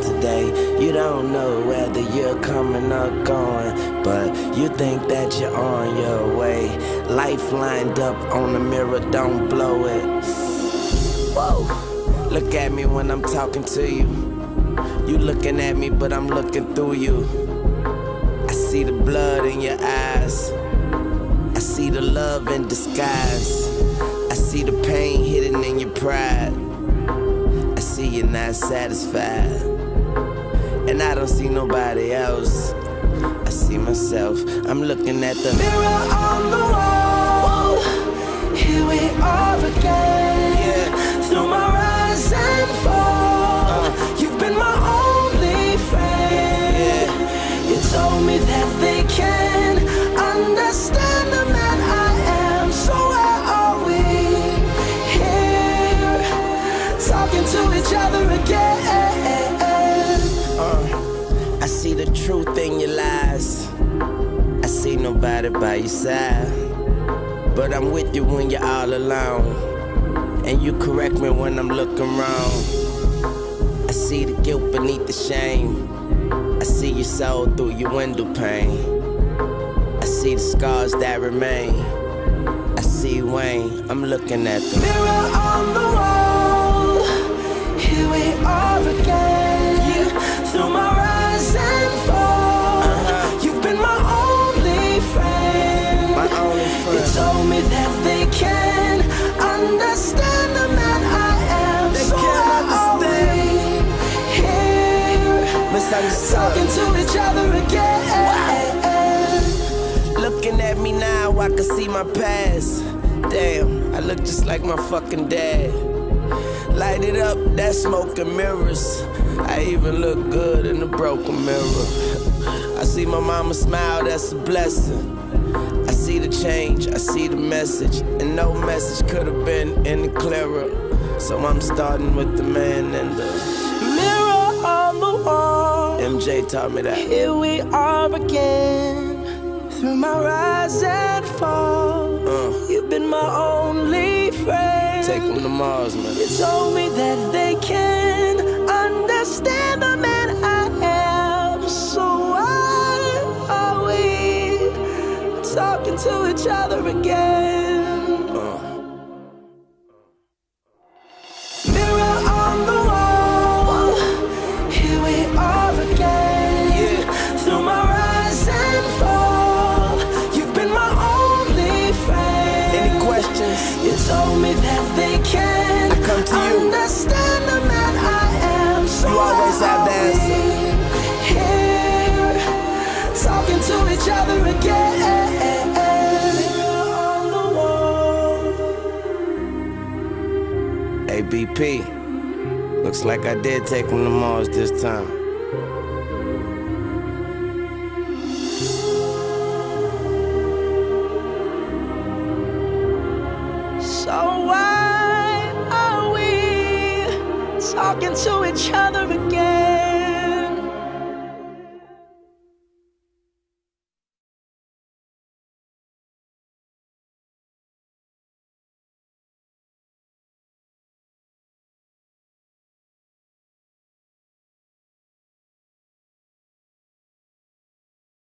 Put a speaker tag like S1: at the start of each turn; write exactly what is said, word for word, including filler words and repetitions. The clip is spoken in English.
S1: today. You don't know whether you're coming or going, but you think that you're on your way. Life lined up on the mirror, don't blow it. Whoa, look at me when I'm talking to you. You looking at me, but I'm looking through you. I see the blood in your eyes. I see the love in disguise. I see the pain hidden in your pride. I see you're not satisfied. And I don't see nobody else. I see myself. I'm looking at the mirror on the wall. Here we are again. Yeah. Through my rise and fall. Uh. You've been my only friend. Yeah. You told me that they can understand the man I am. So where are we? Here, talking to each other again. Uh, I see the truth in your lies. I see nobody by your side, but I'm with you when you're all alone, and you correct me when I'm looking wrong. I see the guilt beneath the shame. I see your soul through your window pane. I see the scars that remain. I see Wayne, I'm looking at the mirror on the wall. Here we are again. Yeah. Through my rise and fall. Uh-huh. You've been my only friend. My only friend. You told me that they can understand the man I am. They so can't understand. Here, misunderstood. Talking to each other again. Wow. Looking at me now, I can see my past. Damn, I look just like my fucking dad. Light it up, that smoke and mirrors. I even look good in the broken mirror. I see my mama smile, that's a blessing. I see the change, I see the message, and no message could have been any clearer. So I'm starting with the man and the mirror on the wall. M J taught me that. Here we are again, through my rise and fall. Uh. You've been my only friend. Take them to Mars, man. You told me that they can understand the man I am. So why are we talking to each other again? Uh. Mirror on the wall. Here we are again. Yeah. Through my rise and fall. You've been my only friend. Any questions? You told me that they can I come to you. Understand the man I am. So you always have the answer. Here, talking to each other again. On the wall. A B P. Looks like I did take him to Mars this time. So why are we talking to each other again?